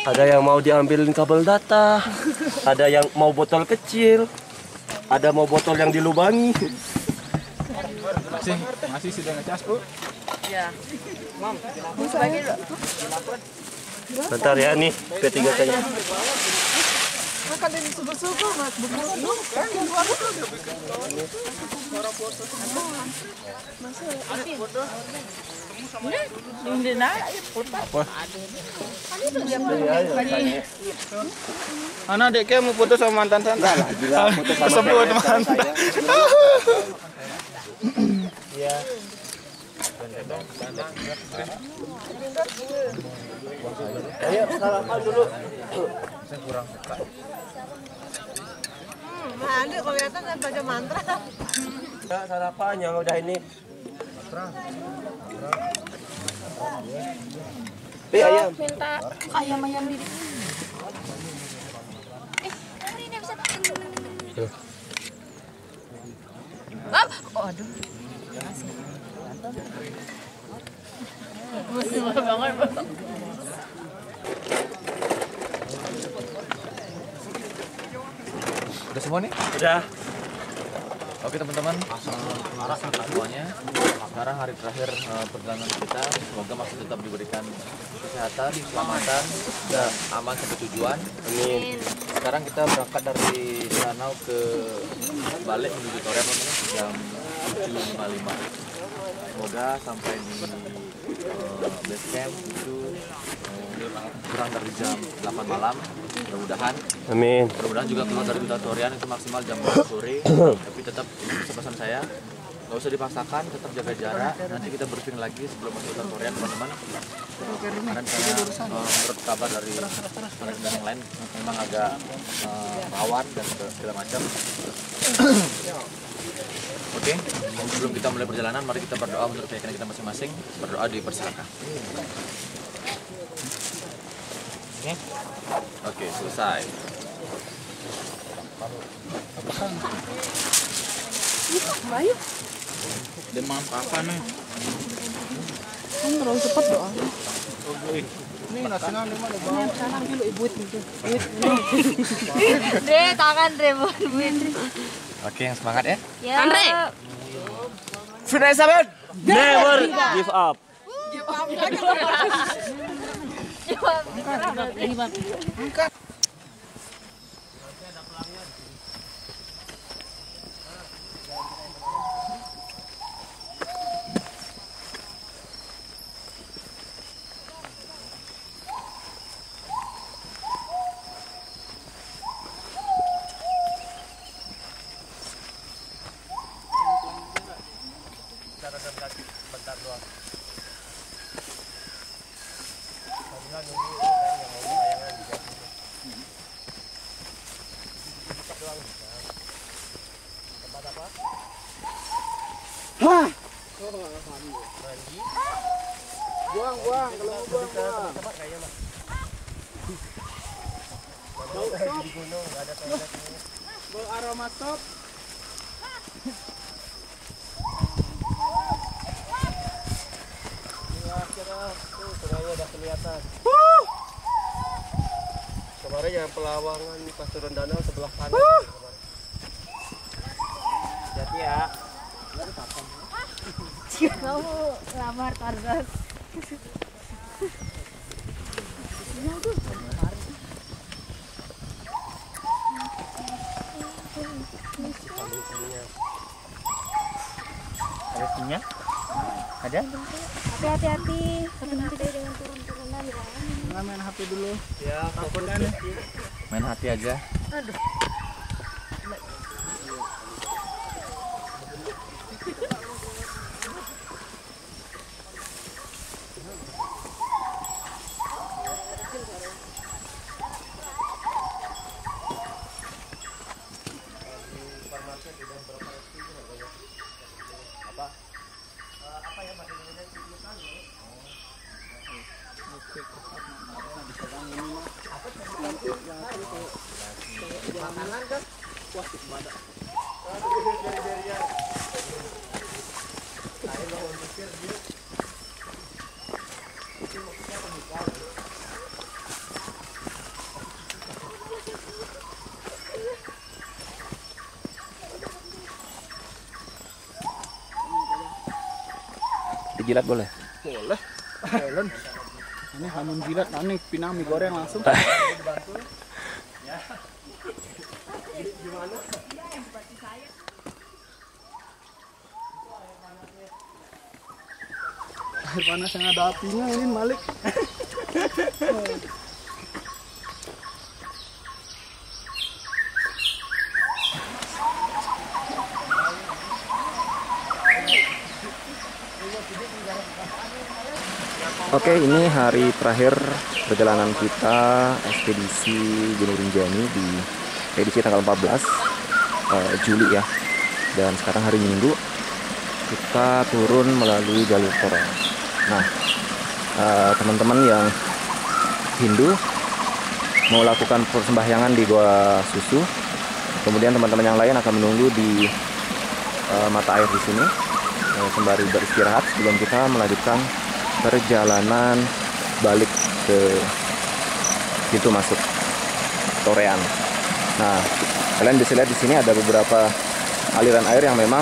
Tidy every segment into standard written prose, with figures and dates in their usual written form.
Ada yang mau diambilin kabel data, ada yang mau botol kecil, ada mau botol yang dilubangi. Masih sudah ngecas, Bu? Ya. Mam, bisa lagi dulu. Bentar ya nih P3K-nya. Makan dari subuh-subuh, Mas. Begitu kan yang keluar itu. Anak adiknya mau foto sama mantan tante. Gila, foto sama mantan. Iya. Ayo sarapan dulu. Saya kurang suka. Ada kelihatan saya baca mantra. Ya, sarapan yang udah ini. Ayam. Minta ayam di hari ini bisa oh aduh masih banget. Udah semua nih? Udah. Oke teman-teman, semuanya. Sekarang hari terakhir perjalanan kita. Semoga masih tetap diberikan kesehatan, keselamatan, dan aman sampai tujuan. Amin. Sekarang kita berangkat dari Danau ke balik menuju Toren jam 7.55. Semoga sampai di base camp itu kurang dari jam 8 malam. Mudah-mudahan. Amin. Mudah-mudahan juga keluar dari Duta Torian itu maksimal jam 2 sore. Tapi tetap pesan saya, nggak usah dipaksakan, tetap jaga jarak. Nanti kita briefing lagi sebelum masuk Duta Torian, teman-teman. Karena menurut kabar dari teman-teman yang lain memang agak rawan dan segala macam. Oke, sebelum kita mulai perjalanan, mari kita berdoa menurut keyakinan kita masing-masing. Berdoa dipersilakan. Oke, selesai. Baik. Demam apa nih? Kan terlalu cepat doang. Ini nasional di mana? Sana dulu ibu itu. Dre tangan Dre buat Oke, yang semangat ya. ya Andre. Sudah sahabat. Never give up. Buang kalau mau buang. Bau aroma top. Sungainya udah kelihatan. Kemarin yang Pelawangan pas turun danau sebelah kanan. Hati ya. kamu lamar Tarzan. Ada sinnya? Ada? Hati-hati dengan turun-turunan ya. Main HP dulu. Ya, Takut kan? Main hati aja. jilat boleh? Boleh. Thailand. Ini hamun jilat, aneh pinang mie goreng langsung. Air panas yang ada apinya ini Malik. Oke, ini hari terakhir perjalanan kita ekspedisi Gunung Rinjani di edisi tanggal 14 Juli ya. Dan sekarang hari Minggu kita turun melalui jalur torean. Nah, teman-teman yang Hindu mau lakukan persembahyangan di Goa Susu. Kemudian teman-teman yang lain akan menunggu di mata air di sini sembari beristirahat sebelum kita melanjutkan perjalanan balik ke pintu masuk torean. Nah, kalian bisa lihat di sini ada beberapa aliran air yang memang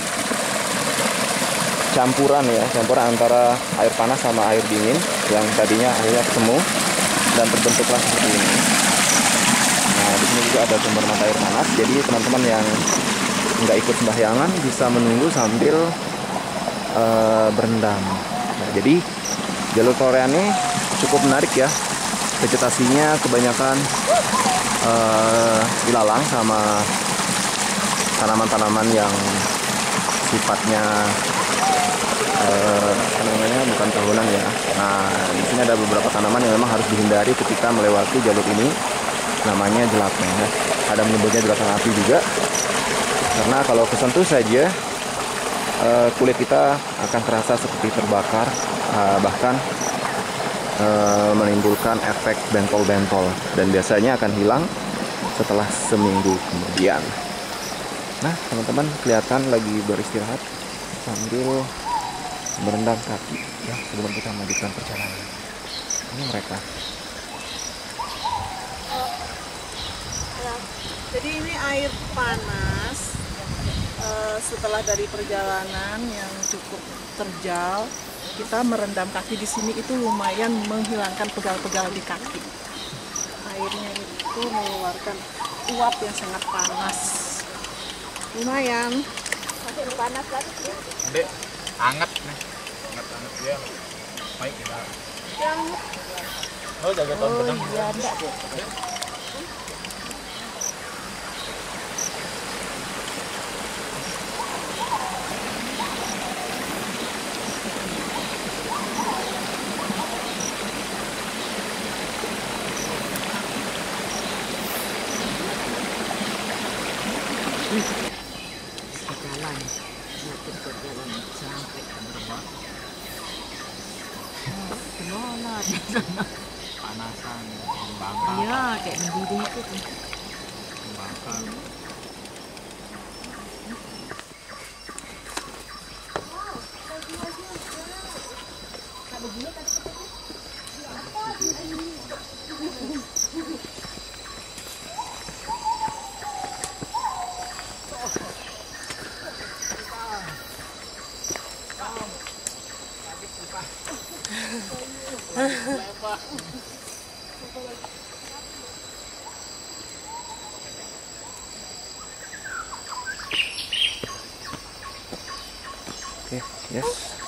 campuran antara air panas sama air dingin yang tadinya akhirnya ketemu dan terbentuklah seperti ini. Nah, di sini juga ada sumber mata air panas. Jadi teman-teman yang nggak ikut sembahyangan bisa menunggu sambil berendam. Nah, jadi jalur torean ini cukup menarik ya. Vegetasinya kebanyakan ilalang sama tanaman-tanaman yang sifatnya bukan tahunan ya. Nah, di sini ada beberapa tanaman yang memang harus dihindari ketika melewati jalur ini. Namanya jelateng ya. Ada menyebutnya jelateng api juga. Karena kalau kesentuh saja kulit kita akan terasa seperti terbakar, bahkan menimbulkan efek bentol-bentol, dan biasanya akan hilang setelah seminggu kemudian. Nah, teman-teman kelihatan lagi beristirahat sambil berendam kaki ya sebelum kita melanjutkan perjalanan. Ini mereka. Jadi ini air panas setelah dari perjalanan yang cukup terjal, kita merendam kaki di sini itu lumayan menghilangkan pegal-pegal di kaki. Airnya itu mengeluarkan uap yang sangat panas. Lumayan. Masih panas lagi ya. Dek, anget nih. Anget dia. Baik kita. Yang Oh, jaga tahun benang. iya enggak deh. Panasan, membakar. Iya, kayak mendidih itu. Membakar. Oke, yes.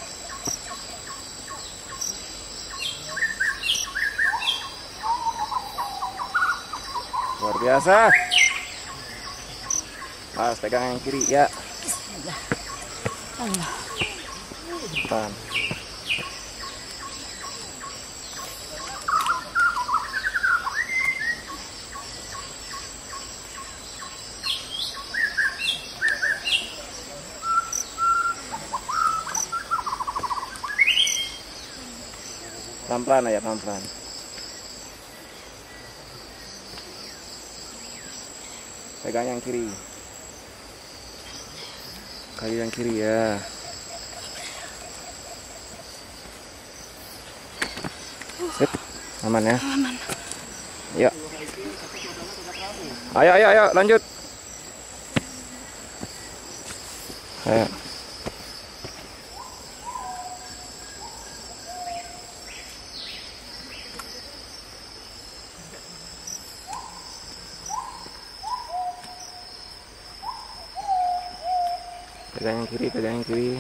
Luar biasa. Mas, pegang yang kiri ya. Tahan. Pelan-pelan aja, pelan-pelan. Pegang yang kiri. Kali yang kiri ya. Sip, aman ya? Aman. Yuk. Ayo, lanjut. Ayo. Pegang yang kiri, pegang yang kiri.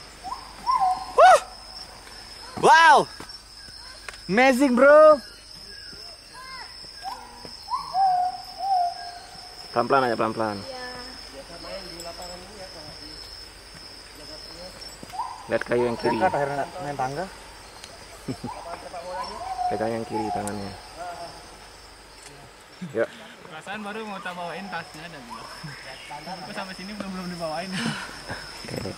Wow, amazing bro. Pelan-pelan aja, pelan-pelan. Lihat kayu yang kiri. Main tangga. Pegang yang kiri tangannya. Yuk. Perasaan baru mau tak bawain tasnya ada bilang. Aku sampai sini belum dibawain. Oke.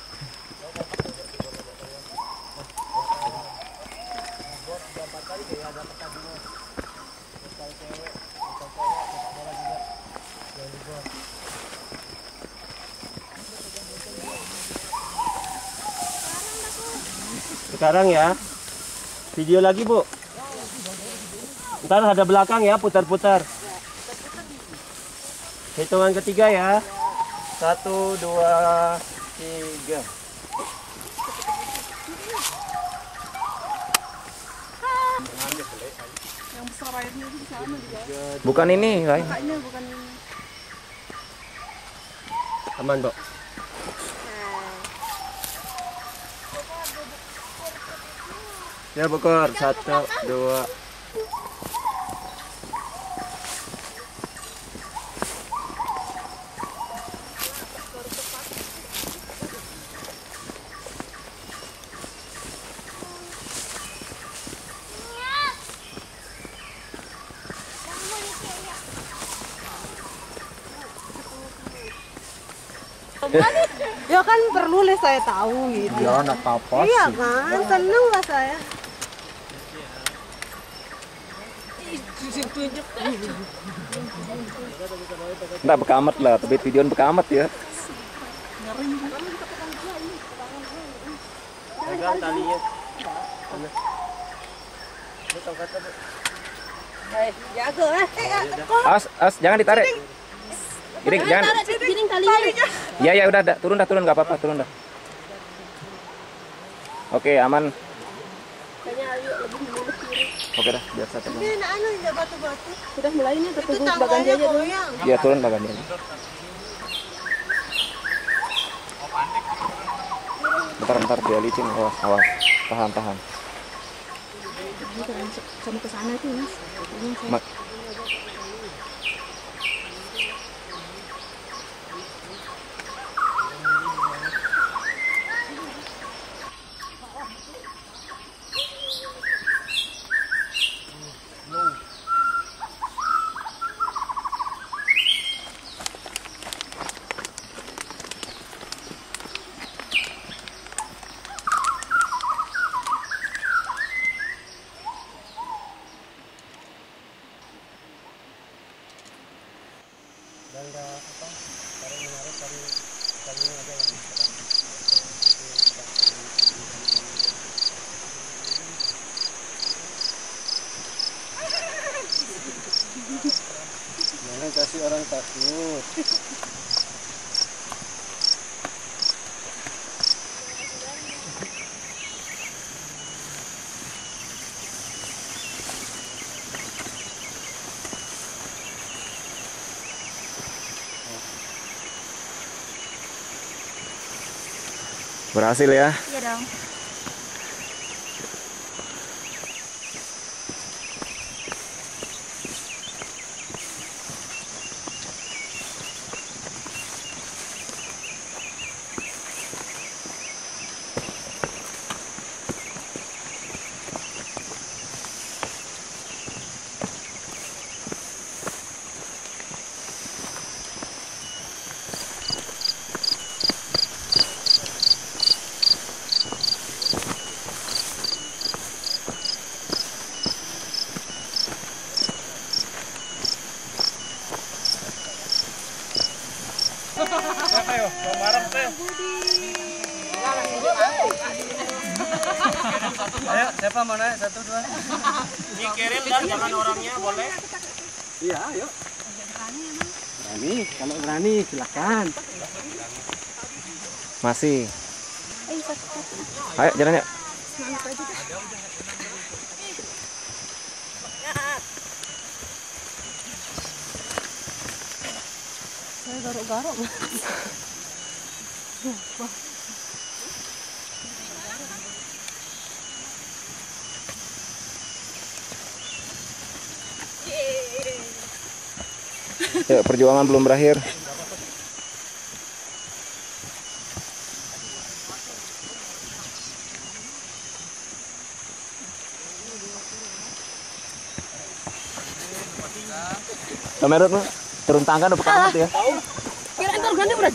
Sekarang ya, video lagi Bu. Ntar ada belakang ya, putar-putar. Hitungan ketiga ya. 1, 2, 3. Yang besar airnya di sana juga. Bukan ini, lain. Kayaknya bukan ini. Aman, Bu. Ya, Bokor. 1, 2. Ya kan perlu lah saya tahu gitu. Ya enggak apa-apa Iya kan, seneng lah saya. Enggak bekamat lah, tapi videoan bekamat ya. Pegang talinya. Jaga As, jangan ditarik. Giring, jangan. Giring talinya. Ya ya udah, turun nggak apa-apa, turun dah. Oke, aman. Oke dah, biar satu. Ini anu enggak batu-batu. Sudah mulai nih, Itu tertunggu tangganya baganti aja dulu. goyang. Ya turun bagantinya. Ntar dia licin, awas. Tahan. Sama ke sana tuh, Mas. Ma- Jangan kasih orang takut. Berhasil ya. Iya dong. Ayo, siapa mau naik? 1, 2. Dikirim dan jangan orangnya, boleh? Iya, ayo. Berani, kalau berani silakan. Masih. Ayo jalan yuk. Saya garuk-garuk. Ya, perjuangan belum berakhir. Kamerut mah turun tangga udah amat ya. Kira antar ganti berat.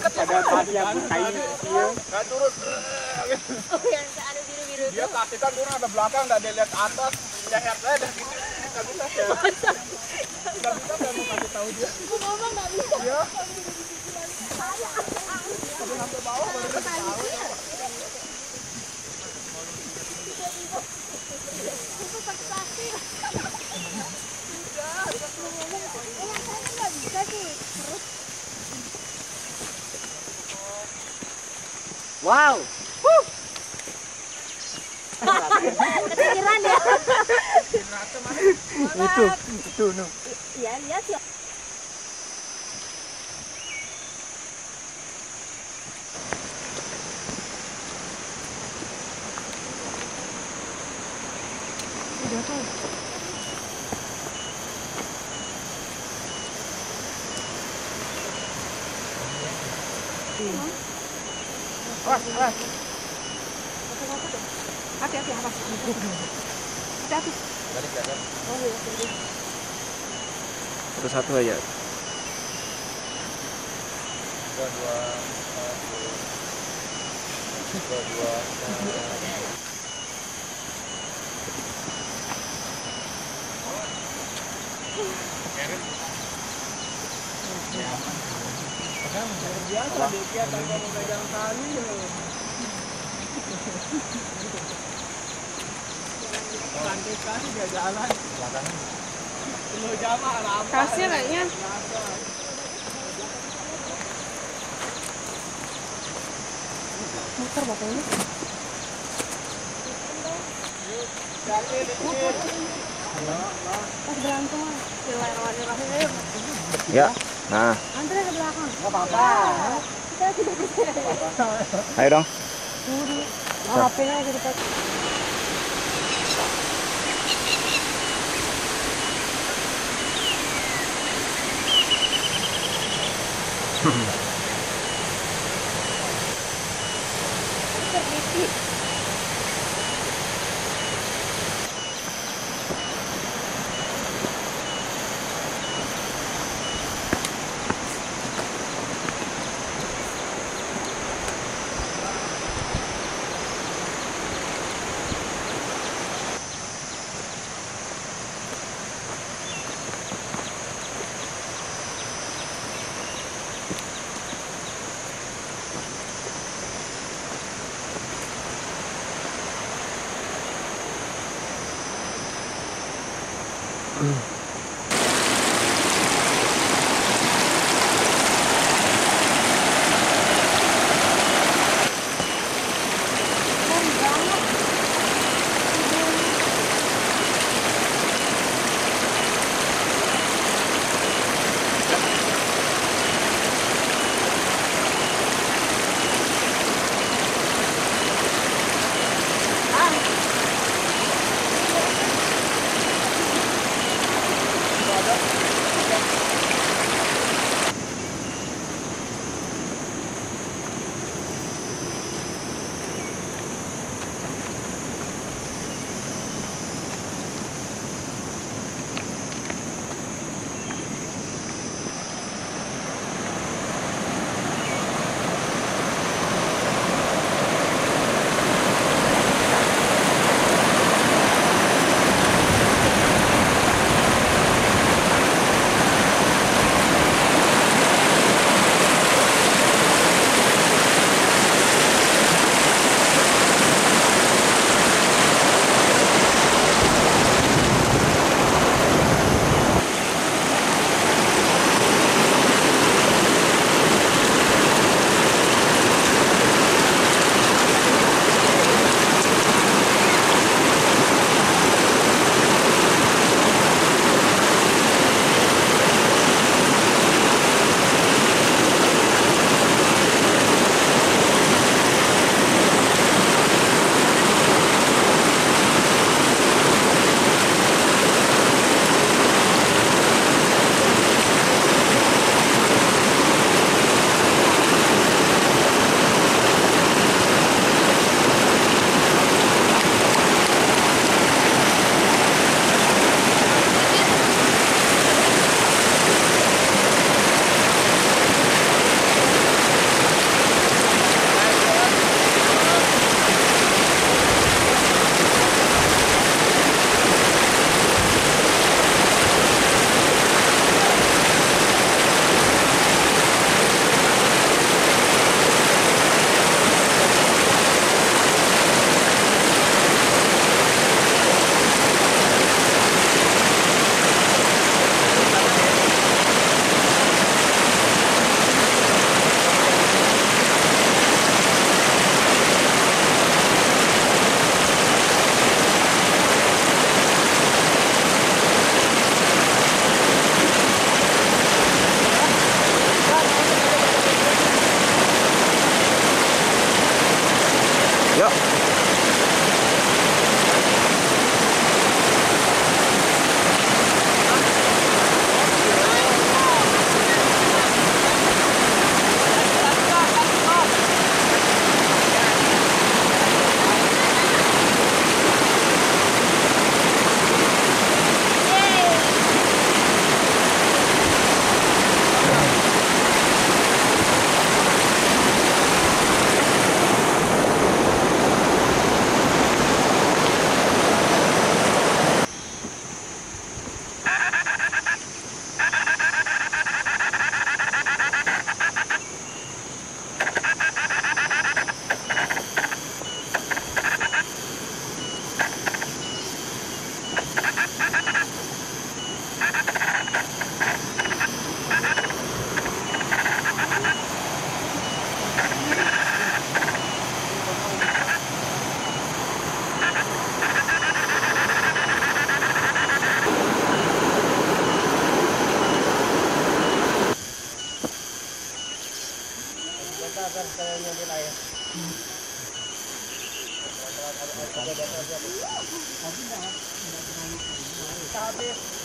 Dia kasih kan turun ada belakang, nggak ada lihat atas, dia head saya dan gitu, nggak bisa ya. Nggak bisa saya mau kasih tahu dia. Ngomong nggak bisa. Dia sampai bawah baru dia tahu. Wow. Kepikiran ya. Itu no. Iya, lihat ya. Udah tuh. Hati-hati, awas. Hati-hati. Oh iya, Terus satu aja. Biasa dia tanpa memegang tali. Lantai sekali dia jalan. Penuh jamaah lama. kasih kayaknya. Motor bapak ini. Pas berantem. Bismillahirrahmanirrahim. Ya. Nah, Andre ke belakang. Enggak apa-apa. Kita tidak bisa. ayo dong. HP-nya lagi dipakai.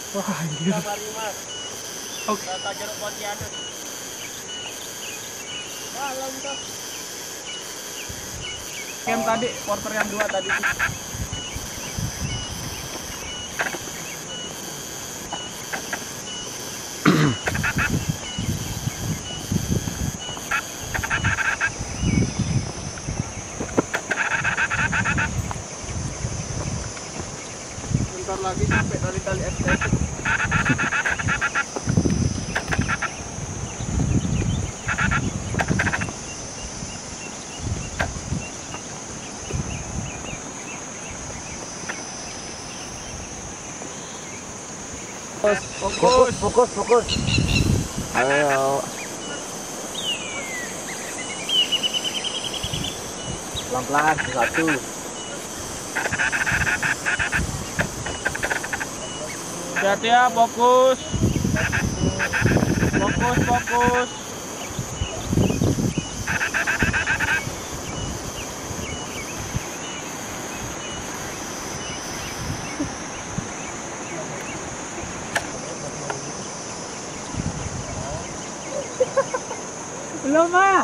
Wah, anjir. Oke. Kata jeruk Pontianak. Dalam tuh. Yang tadi, porter yang 2 tadi. Bentar lagi sampai dari tali estetik. Fokus. Ayo. Pelan-pelan, satu. Hati-hati ya, fokus. Fokus. Belum, Mas.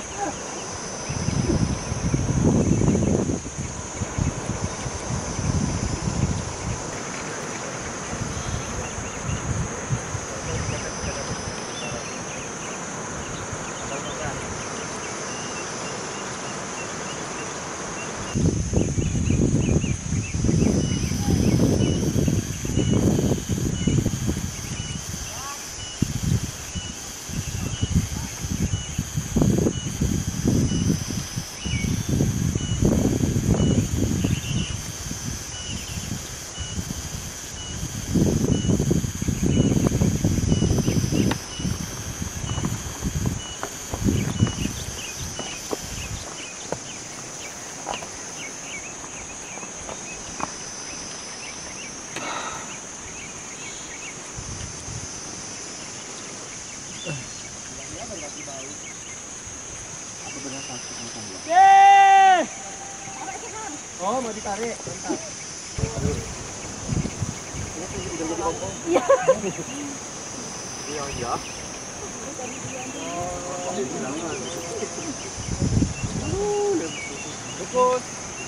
Oh, mau ditarik. Bentar. Iya. Fokus.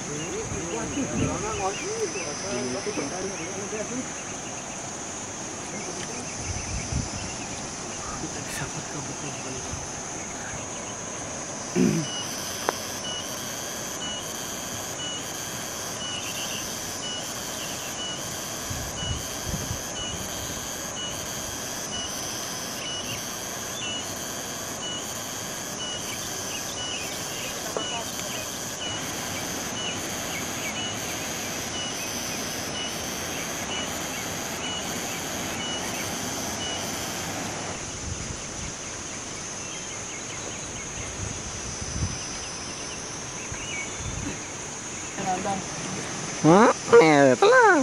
Tenang.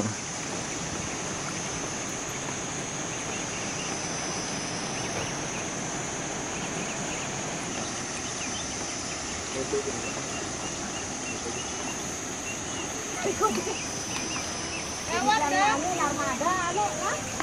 Lewat kan? Armada, lo kan?